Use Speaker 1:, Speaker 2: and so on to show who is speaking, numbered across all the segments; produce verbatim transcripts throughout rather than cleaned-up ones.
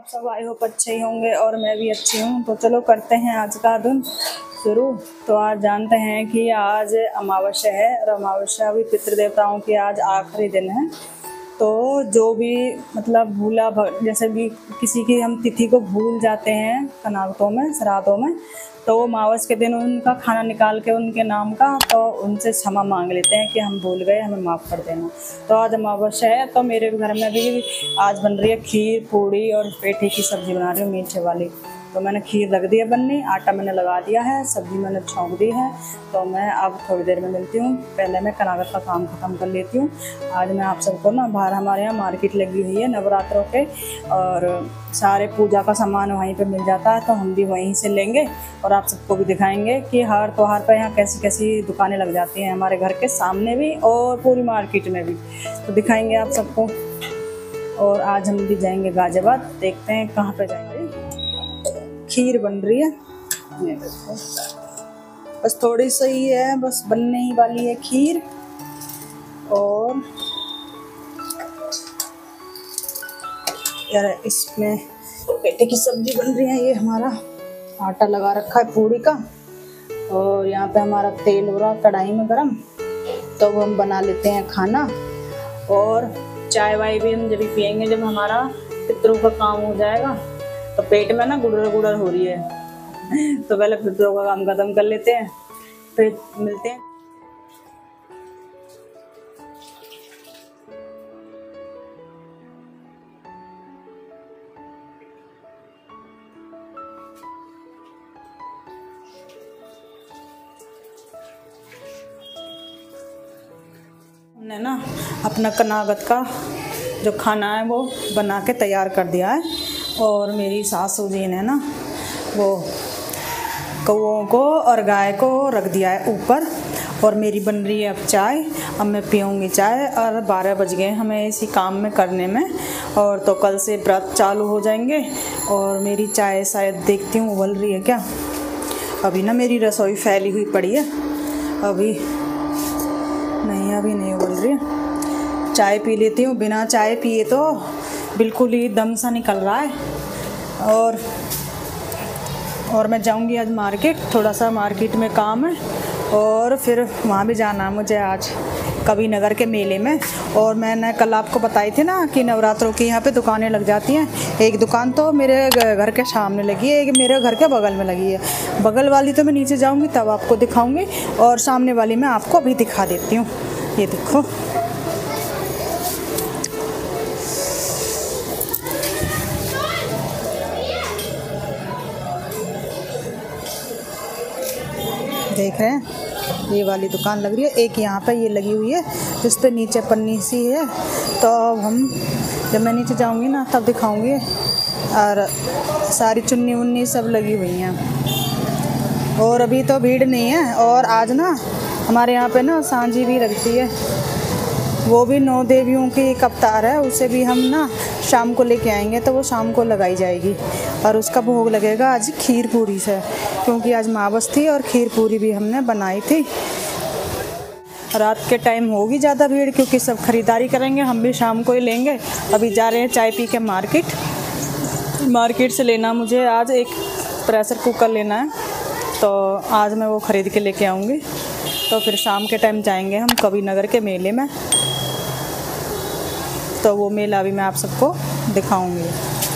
Speaker 1: आप सब I hope अच्छे ही होंगे और मैं भी अच्छी हूँ। तो चलो करते हैं आज का दिन शुरू। तो आज जानते हैं कि आज अमावस्या है और अमावस्या भी पितृदेवताओं की आज आखिरी दिन है। तो जो भी मतलब भूला जैसे भी किसी की हम तिथि को भूल जाते हैं कनावतों में श्राद्धों में, तो वो अमावस के दिन उनका खाना निकाल के उनके नाम का तो उनसे क्षमा मांग लेते हैं कि हम भूल गए, हमें माफ़ कर देना। तो आज अमावस्या है तो मेरे घर में भी आज बन रही है खीर पूड़ी और पेठी की सब्ज़ी बना रही हूँ मीठे वाली। तो मैंने खीर रख दी है बनने, आटा मैंने लगा दिया है, सब्ज़ी मैंने छौंक दी है। तो मैं अब थोड़ी देर में मिलती हूँ। पहले मैं कनागत का काम ख़त्म कर लेती हूँ। आज मैं आप सबको ना बाहर हमारे यहाँ मार्केट लगी हुई है नवरात्रों के, और सारे पूजा का सामान वहीं पे मिल जाता है, तो हम भी वहीं से लेंगे और आप सबको भी दिखाएंगे कि हर त्योहार पर यहाँ कैसी कैसी दुकानें लग जाती हैं हमारे घर के सामने भी और पूरी मार्केट में भी, तो दिखाएंगे आप सबको। और आज हम भी जाएंगे गाजियाबाद, देखते हैं कहाँ पे जाएंगे। खीर बन रही है, ये देखो बस थोड़ी सी है, बस बनने ही वाली है खीर। और यार इसमें पेठे की सब्जी बन रही है। ये हमारा आटा लगा रखा है पूड़ी का, और यहाँ पे हमारा तेल हो रहा कढ़ाई में गरम, तो वो हम बना लेते हैं खाना। और चाय वाय भी हम जब भी पियेंगे जब हमारा पितरों का काम हो जाएगा। तो पेट में ना गुड़र गुड़र हो रही है तो पहले पितरों का काम खत्म कर लेते हैं, फिर मिलते हैं। हमने ना अपना कनागत का जो खाना है वो बना के तैयार कर दिया है, और मेरी सासू जी ने ना वो कौओं को और गाय को रख दिया है ऊपर। और मेरी बन रही है अब चाय, अब मैं पीऊँगी चाय। और बारह बज गए हमें इसी काम में करने में, और तो कल से व्रत चालू हो जाएंगे। और मेरी चाय शायद देखती हूँ उबल रही है क्या। अभी ना मेरी रसोई फैली हुई पड़ी है, अभी नहीं अभी नहीं उबल रही है। चाय पी लेती हूँ, बिना चाय पिए तो बिल्कुल ही दम सा निकल रहा है। और और मैं जाऊंगी आज मार्केट, थोड़ा सा मार्केट में काम है, और फिर वहाँ भी जाना मुझे आज कवि नगर के मेले में। और मैंने कल आपको बताई थी ना कि नवरात्रों की यहाँ पे दुकानें लग जाती हैं। एक दुकान तो मेरे घर के सामने लगी है, एक मेरे घर के बगल में लगी है। बगल वाली तो मैं नीचे जाऊँगी तब आपको दिखाऊँगी, और सामने वाली मैं आपको अभी दिखा देती हूँ। ये देखो देख रहे हैं, ये वाली दुकान लग रही है। एक यहाँ पे ये लगी हुई है जिस पे नीचे पन्नी सी है, तो अब हम जब मैं नीचे जाऊँगी ना तब दिखाऊँगी। और सारी चुन्नी उन्नी सब लगी हुई हैं, और अभी तो भीड़ नहीं है। और आज ना हमारे यहाँ पे ना सांझी भी लगती है, वो भी नौ देवियों की एक अवतार है, उसे भी हम ना शाम को लेके आएंगे, तो वो शाम को लगाई जाएगी। और उसका भोग लगेगा आज खीर पूरी से, क्योंकि आज अमावस थी और खीर पूरी भी हमने बनाई थी। रात के टाइम होगी ज़्यादा भीड़, क्योंकि सब खरीदारी करेंगे, हम भी शाम को ही लेंगे। अभी जा रहे हैं चाय पी के मार्केट। मार्केट से लेना मुझे आज एक प्रेशर कुकर लेना है, तो आज मैं वो ख़रीद के लेके आऊँगी। तो फिर शाम के टाइम जाएंगे हम कवि नगर के मेले में, तो वो मेला भी मैं आप सबको दिखाऊंगी।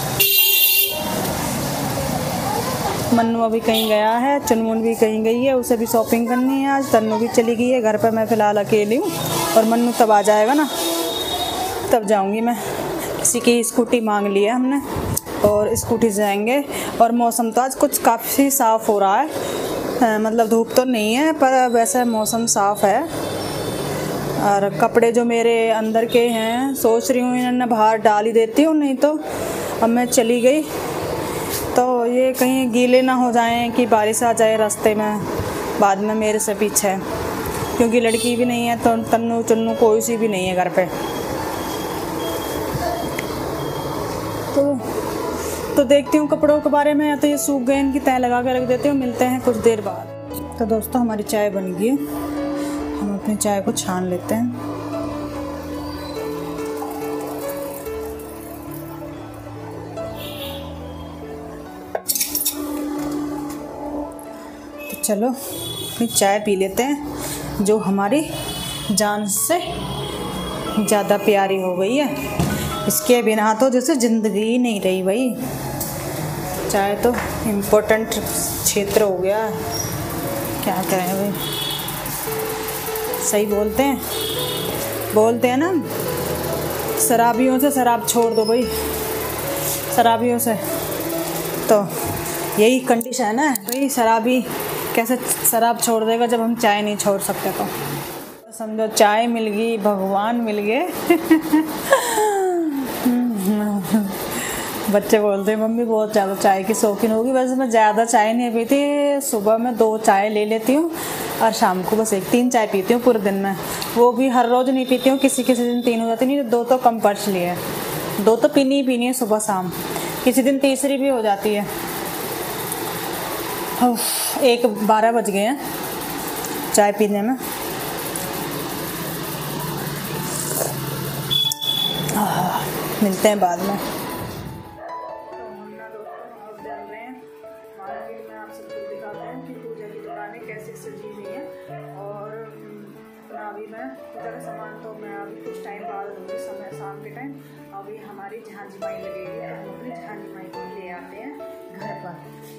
Speaker 1: मन्नू अभी कहीं गया है, चुनमुन भी कहीं गई है, उसे भी शॉपिंग करनी है आज। तन्नू भी चली गई है, घर पर मैं फ़िलहाल अकेली हूँ, और मन्नू तब आ जाएगा ना तब जाऊँगी मैं। किसी की स्कूटी मांग ली है हमने, और स्कूटी से जाएंगे। और मौसम तो आज कुछ काफ़ी साफ़ हो रहा है, आ, मतलब धूप तो नहीं है पर वैसे मौसम साफ़ है। और कपड़े जो मेरे अंदर के हैं सोच रही हूँ इन्हें बाहर डाल ही देती हूँ, नहीं तो अब मैं चली गई तो ये कहीं गीले ना हो जाएं कि बारिश आ जाए रास्ते में बाद में मेरे से पीछे, क्योंकि लड़की भी नहीं है तो तन्नू चुन्नू कोई सी भी नहीं है घर पे। तो तो देखती हूँ कपड़ों के बारे में, या तो ये सूख गए इनकी तय लगा के रख देती हूँ। मिलते हैं कुछ देर बाद। तो दोस्तों हमारी चाय बन गई है, हम अपनी चाय को छान लेते हैं। चलो फिर चाय पी लेते हैं जो हमारी जान से ज़्यादा प्यारी हो गई है। इसके बिना तो जैसे ज़िंदगी ही नहीं रही भाई। चाय तो इम्पोर्टेंट क्षेत्र हो गया है, क्या करें भाई। सही बोलते हैं बोलते हैं ना, शराबियों से शराब छोड़ दो भाई, शराबियों से। तो यही कंडीशन है भाई, शराबी कैसे शराब छोड़ देगा जब हम चाय नहीं छोड़ सकते। तो समझो चाय मिल गई, भगवान मिल गए। बच्चे बोलते हैं मम्मी बहुत ज़्यादा चाय की शौकीन होगी। वैसे मैं ज़्यादा चाय नहीं पीती, सुबह में दो चाय ले लेती हूँ और शाम को बस एक, तीन चाय पीती हूँ पूरे दिन में। वो भी हर रोज़ नहीं पीती हूँ, किसी किसी दिन तीन हो जाती, नहीं दो तो कंपल्सरी है, दो तो पीनी ही पीनी है सुबह शाम, किसी दिन तीसरी भी हो जाती है। एक बारह बज गए हैं चाय पीने में। आ, मिलते हैं बाद में। कैसे सजी हुई है और अभी मैं पूजा का सामान तो मैं अभी कुछ टाइम बाद लूँगी, समय शाम के टाइम। अभी हमारी झांझी माई लगेगी, हम अपनी झांझी माई को ले आते हैं घर पर।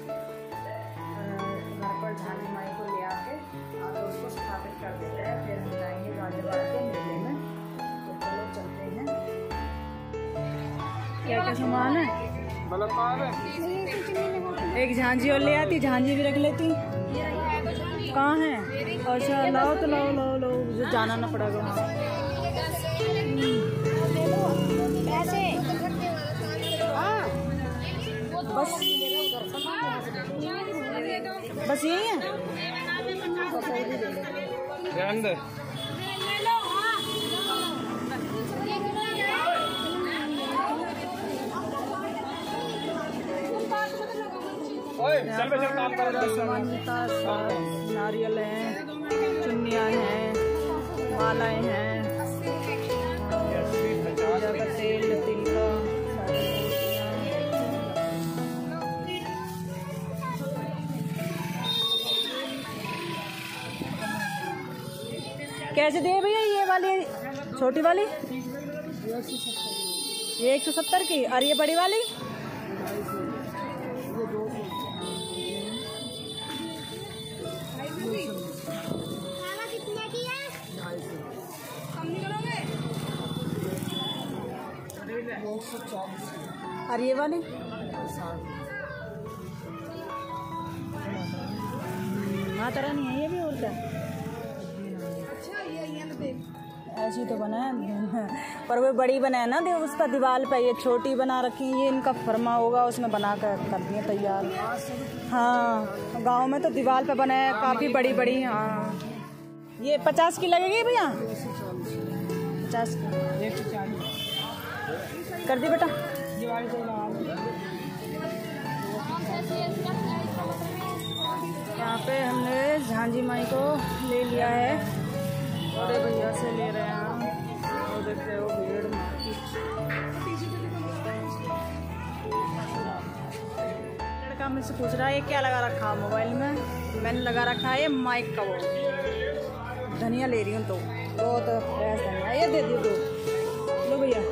Speaker 1: घर पर झांझी माई को ले आके आगे उसको स्थापित कर देते हैं, फिर हम जाएंगे गाजियाबाद के मेले में। तो चलो चलते हैं। क्या क्या सामान है? एक झांझी और ले आती, झांझी भी रख लेती। कहाँ है? अच्छा लाओ तो लाओ लाओ लाओ, मुझे जाना ना पड़ेगा वहाँ। बस बस यही है। नारियल हैं, चुन्नियाँ हैं, मालाएँ हैं, पूजा का तेल तिल का। कैसे दिए भैया ये वाली छोटी वाली? ये एक सौ सत्तर की, और ये बड़ी वाली? और ये वाली? हाँ तरह नहीं है ये भी, और क्या ऐसी तो बना है। पर वो बड़ी बना है ना, देव उसका दीवार पे, ये छोटी बना रखी है। ये इनका फर्मा होगा उसमें बना कर कर दिए तैयार। हाँ गांव में तो दीवार पे बना है काफ़ी बड़ी बड़ी। हाँ ये पचास की लगेगी भैया? पचास की कर दी बेटा। यहाँ पे हमने झांझी माई को ले लिया है, बड़े भैया से ले रहे हैं। और देखते हो भीड़ लड़का मुझसे पूछ रहा है ये क्या लगा रखा है मोबाइल में। मैंने लगा रखा है ये माइक का वो धनिया ले रही हूँ, तो बहुत फ्रेश धनिया। ये दे दियो दो, लो भैया।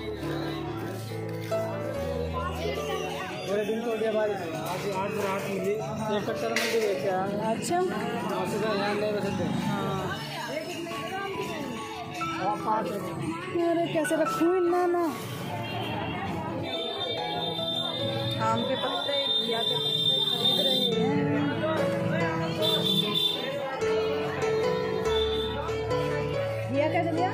Speaker 1: पूरे दिन तो दिया बारिश, आज आज रात मिली एक टक्कर में भी देखा। अच्छा हाँ अरे कैसे रखूँ इतना ना। आम के पत्ते, घिया के पत्ते खरीद रहे हैं। घिया कैसे दिया?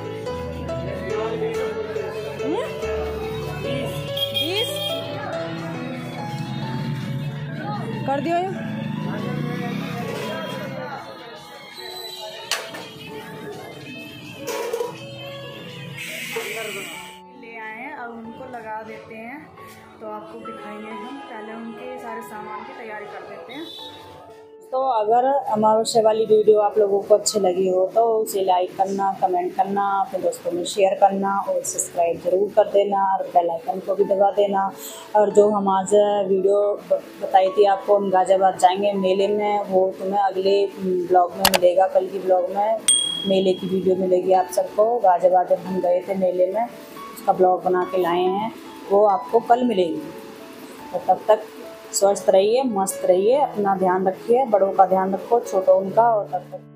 Speaker 1: बीस कर दियो। ले आए हैं और उनको लगा देते हैं, तो आपको दिखाएंगे हम। पहले उनके सारे सामान की तैयारी कर देते हैं। तो तो अगर अमावस्या वाली वीडियो आप लोगों को अच्छी लगी हो तो उसे लाइक करना, कमेंट करना, अपने दोस्तों में शेयर करना और सब्सक्राइब ज़रूर कर देना और बेल आइकन को भी दबा देना। और जो हम आज वीडियो बताई थी आपको, हम गाज़ियाबाद जाएंगे मेले में, वो तुम्हें अगले ब्लॉग में मिलेगा। कल की ब्लॉग में मेले की वीडियो मिलेगी आप सबको। गाज़ियाबाद जब हम गए थे मेले में, उसका ब्लॉग बना के लाए हैं, वो आपको कल मिलेगी। तो तब तक स्वस्थ रहिए, मस्त रहिए, अपना ध्यान रखिए, बड़ों का ध्यान रखो, छोटों उनका। और तब तक